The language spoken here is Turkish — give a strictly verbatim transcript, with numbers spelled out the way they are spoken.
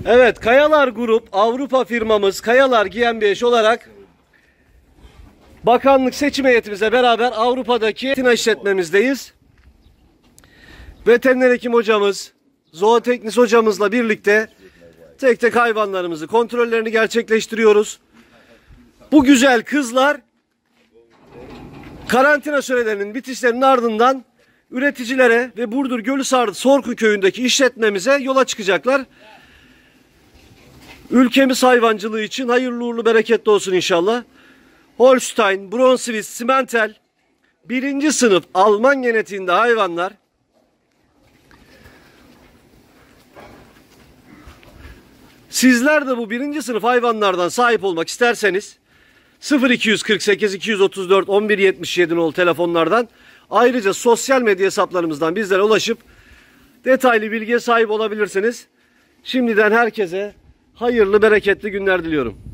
Evet, Kayalar Grup Avrupa firmamız Kayalar G M B H olarak bakanlık seçim heyetimizle beraber Avrupa'daki karantina işletmemizdeyiz. Veteriner hekim hocamız, zooteknis hocamızla birlikte tek tek hayvanlarımızı kontrollerini gerçekleştiriyoruz. Bu güzel kızlar karantina sürelerinin bitişlerinin ardından üreticilere ve Burdur Gölüsardı Sorku köyündeki işletmemize yola çıkacaklar. Ülkemiz hayvancılığı için hayırlı uğurlu bereketli olsun inşallah. Holstein, Brunswiss, Simmental birinci sınıf Alman genetiğinde hayvanlar. Sizler de bu birinci sınıf hayvanlardan sahip olmak isterseniz sıfır iki kırk sekiz iki otuz dört on bir yetmiş yedi nolu telefonlardan, ayrıca sosyal medya hesaplarımızdan bizlere ulaşıp detaylı bilgiye sahip olabilirsiniz. Şimdiden herkese hayırlı bereketli günler diliyorum.